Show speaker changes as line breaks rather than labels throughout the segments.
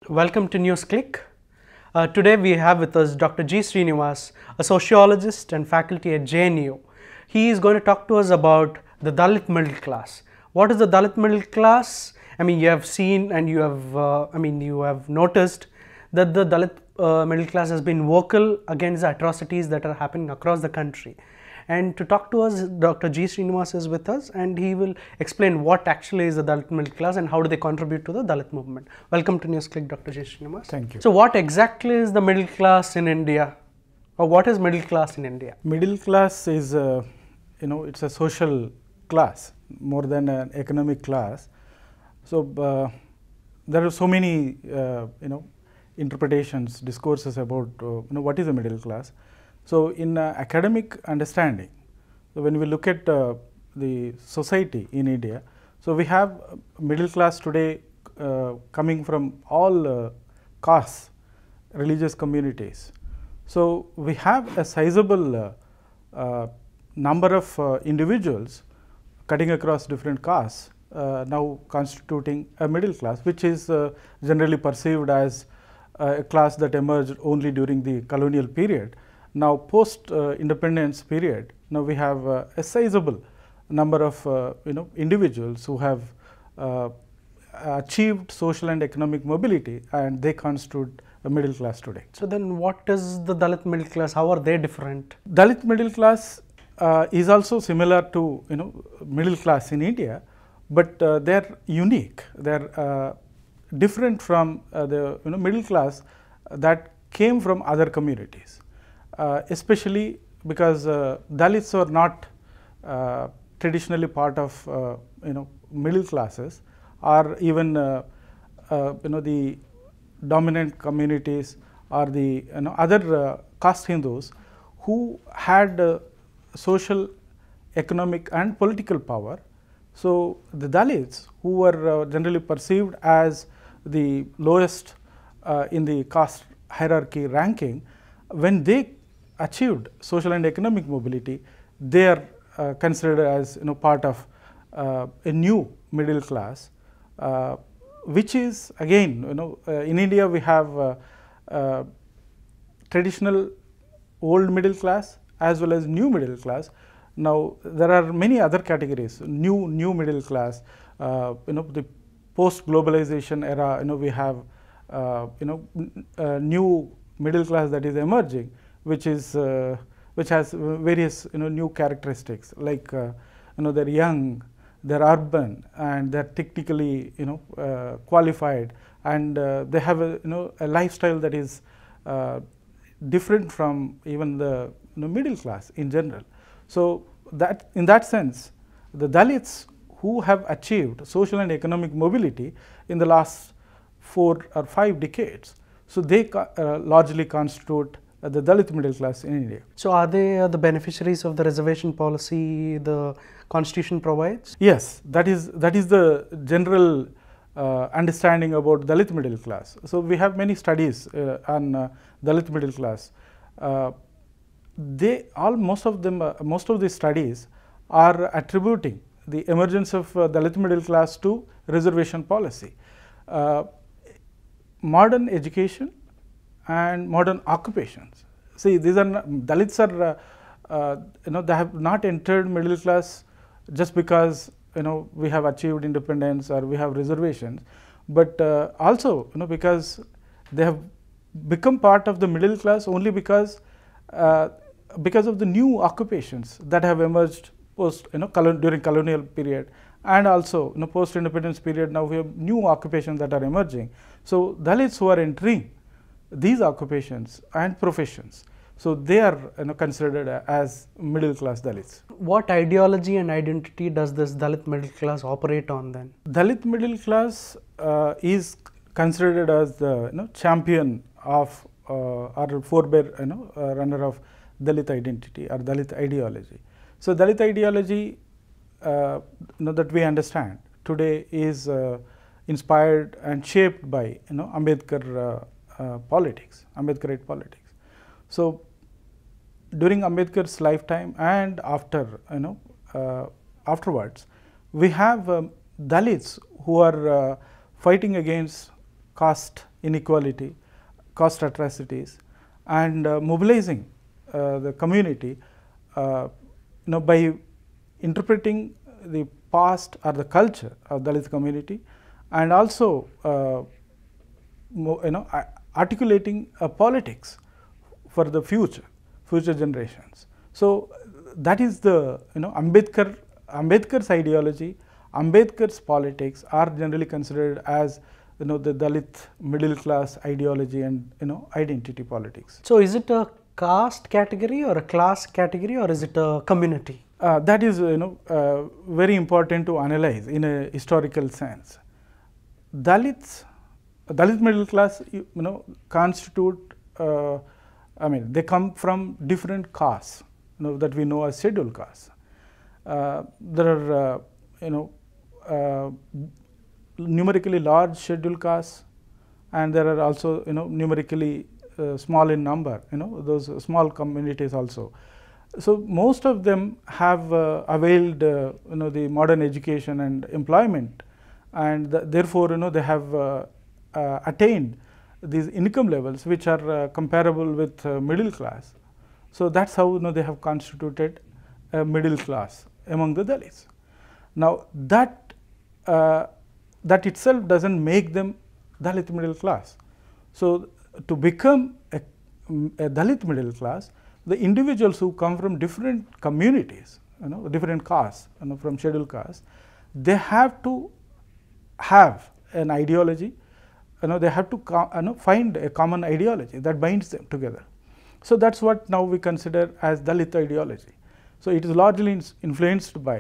Welcome to Newsclick. Today we have with us Dr. G. Srinivas, a sociologist and faculty at JNU. He is going to talk to us about the Dalit middle class. What is the Dalit middle class? I mean, you have seen and you have noticed that the Dalit middle class has been vocal against the atrocities that are happening across the country. And to talk to us, Dr. G. Srinivas is with us, and he will explain what actually is the Dalit middle class and how do they contribute to the Dalit movement. Welcome to Newsclick, Dr. G. Srinivas.
Thank you.
So what exactly is the middle class in India, or what is middle class in India?
Middle class is, it's a social class more than an economic class. So there are so many, interpretations, discourses about, what is a middle class. So in academic understanding, so when we look at the society in India, so we have middle class today coming from all castes, religious communities. So we have a sizable number of individuals cutting across different castes now constituting a middle class, which is generally perceived as a class that emerged only during the colonial period. Now post independence period, now we have a sizable number of individuals who have achieved social and economic mobility, and they constitute a middle class today.
So then what is the Dalit middle class? How are they different?
Dalit middle class is also similar to middle class in India, but they are unique. They are different from the middle class that came from other communities. Especially because Dalits are not traditionally part of middle classes, or even the dominant communities or the other caste Hindus who had social, economic and political power. So the Dalits, who were generally perceived as the lowest in the caste hierarchy ranking, when they achieved social and economic mobility, they are considered as part of a new middle class, which is again in India we have traditional old middle class as well as new middle class. Now there are many other categories, new middle class, the post globalization era, we have new middle class that is emerging, which has various new characteristics, like they're young, they're urban, and they're technically qualified, and they have a lifestyle that is different from even the middle class in general. So that in that sense, the Dalits who have achieved social and economic mobility in the last 4 or 5 decades, so they largely constitute the Dalit middle class in India.
So are they the beneficiaries of the reservation policy the constitution provides?
Yes, that is the general understanding about Dalit middle class. So we have many studies on Dalit middle class. Most of these studies are attributing the emergence of Dalit middle class to reservation policy. Modern education and modern occupations. See, these are Dalits are they have not entered middle class just because we have achieved independence or we have reservations, but also because they have become part of the middle class only because of the new occupations that have emerged post during colonial period, and also post independence period. Now we have new occupations that are emerging. So Dalits who are entering these occupations and professions, so they are considered as middle class Dalits.
What ideology and identity does this Dalit middle class operate on then?
Dalit middle class is considered as the champion of or forebear runner of Dalit identity or Dalit ideology. So Dalit ideology that we understand today is inspired and shaped by Ambedkar politics, Ambedkarite politics. So during Ambedkar's lifetime and after afterwards, we have Dalits who are fighting against caste inequality, caste atrocities, and mobilizing the community by interpreting the past or the culture of Dalit community, and also articulating politics for the future generations. So that is the Ambedkar's ideology, Ambedkar's politics are generally considered as the Dalit middle class ideology and identity politics.
So is it a caste category or a class category, or is it a community?
That is very important to analyze in a historical sense. Dalit middle class constitute they come from different castes that we know as scheduled castes. There are numerically large scheduled castes, and there are also numerically small in number, those small communities also. So most of them have availed the modern education and employment, and therefore they have attained these income levels which are comparable with middle class. So that's how they have constituted a middle class among the Dalits. Now that itself doesn't make them Dalit middle class. So to become a Dalit middle class, the individuals who come from different communities, different castes, from scheduled castes, they have to have an ideology. They have to find a common ideology that binds them together. So that's what now we consider as Dalit ideology. So it is largely influenced by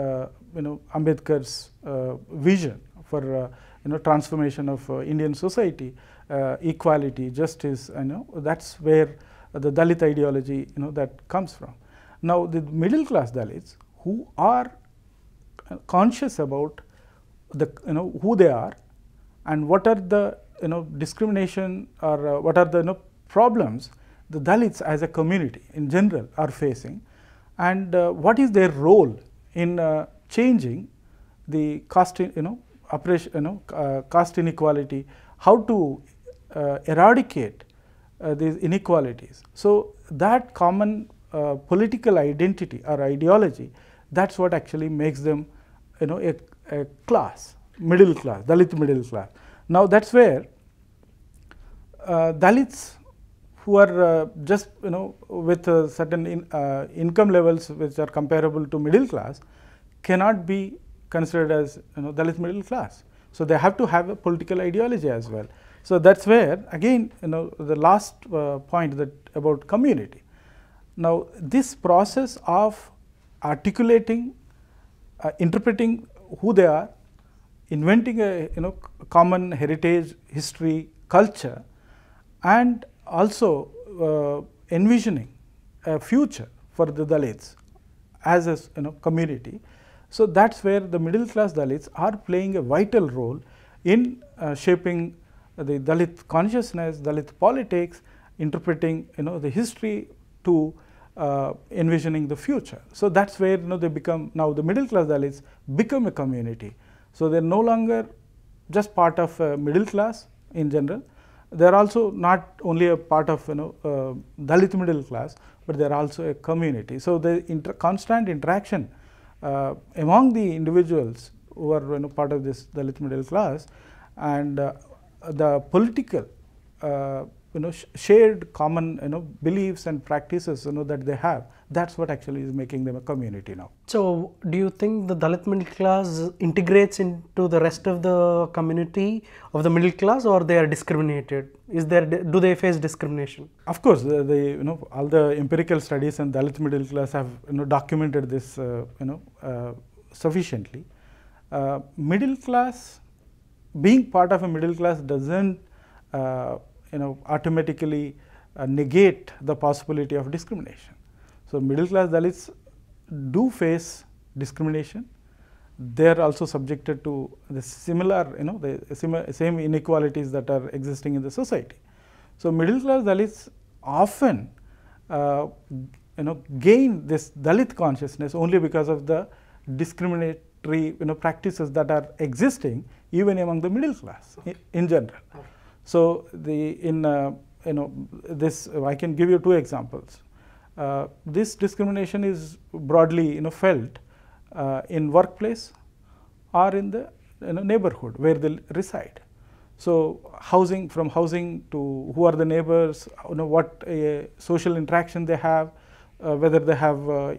Ambedkar's vision for transformation of Indian society, equality, justice. That's where the Dalit ideology that comes from. Now the middle class Dalits who are conscious about the who they are and what are the discrimination or what are the problems the Dalits as a community in general are facing, and what is their role in changing the caste oppression, caste inequality, how to eradicate these inequalities. So that common political identity or ideology, that's what actually makes them a class, middle class, Dalit middle class. Now that's where Dalits who are just with certain income levels which are comparable to middle class cannot be considered as Dalit middle class. So they have to have a political ideology as well. So that's where again the last point that about community. Now this process of articulating, interpreting who they are, inventing a common heritage, history, culture, and also envisioning a future for the Dalits as a community. So that's where the middle class Dalits are playing a vital role in shaping the Dalit consciousness, Dalit politics, interpreting the history to envisioning the future. So that's where they become, now the middle class Dalits become a community. So they're no longer just part of middle class in general. They're also not only a part of Dalit middle class, but they're also a community. So the constant interaction among the individuals who are part of this Dalit middle class, and the political shared common beliefs and practices that they have, that's what actually is making them a community now.
So do you think the Dalit middle class integrates into the rest of the community of the middle class, or they are discriminated? Do they face discrimination?
Of course, all the empirical studies in Dalit middle class have documented this sufficiently. Middle class, being part of a middle class doesn't automatically negate the possibility of discrimination. So middle class Dalits do face discrimination. They are also subjected to the similar, the same inequalities that are existing in the society. So middle class Dalits often gain this Dalit consciousness only because of the discriminatory discriminatory practices that are existing even among the middle class in general. So this I can give you two examples. This discrimination is broadly felt in workplace or in the neighborhood where they reside. So from housing to who are the neighbors, what social interaction they have, whether they have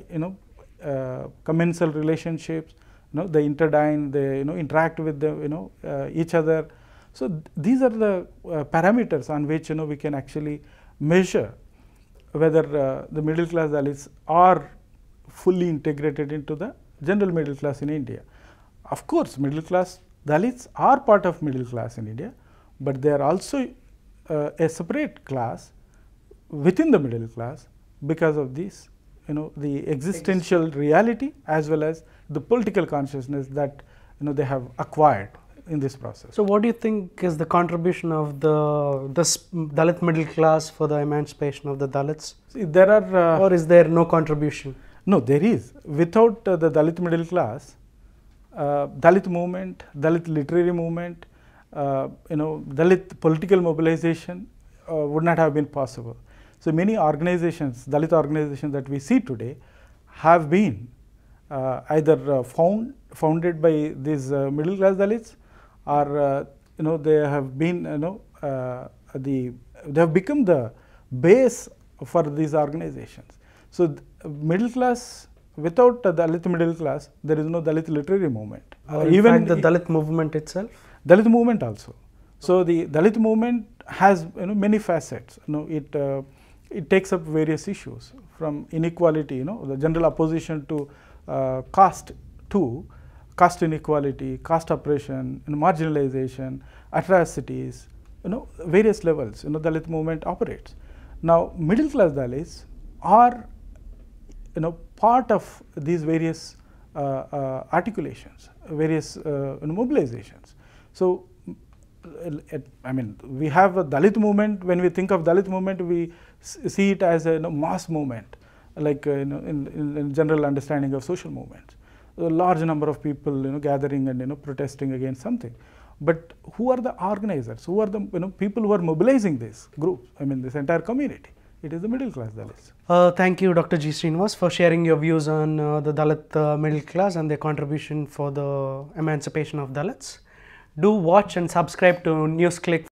commensal relationships, they interdine, they interact with each other. So these are the parameters on which we can actually measure whether the middle class Dalits are fully integrated into the general middle class in India. Of course, middle class Dalits are part of middle class in India, but they are also a separate class within the middle class because of this, the existential reality as well as the political consciousness that they have acquired in this process.
So what do you think is the contribution of this Dalit middle class for the emancipation of the Dalits?
See, there are
or is there no contribution?
No, there is. Without the Dalit middle class, Dalit movement, Dalit literary movement, Dalit political mobilization would not have been possible. So many organizations, Dalit organizations that we see today have been either founded by these middle class Dalits, or they have been they have become the base for these organizations. So middle class, without the Dalit middle class, there is no Dalit literary movement.
Even the Dalit movement itself?
Dalit movement also. So the Dalit movement has many facets. It takes up various issues from inequality, the general opposition to caste inequality, caste oppression, marginalization, atrocities, various levels. Dalit movement operates. Now, middle class Dalits are part of these various articulations, various mobilizations. So, I mean, we have a Dalit movement. When we think of Dalit movement, we see it as a mass movement, like in general understanding of social movements. A large number of people gathering and protesting against something. But who are the organizers? Who are the people who are mobilizing this group? I mean, this entire community. It is the middle class Dalits.
Thank you, Dr. G. Srinivas, for sharing your views on the Dalit middle class and their contribution for the emancipation of Dalits. Do watch and subscribe to Newsclick.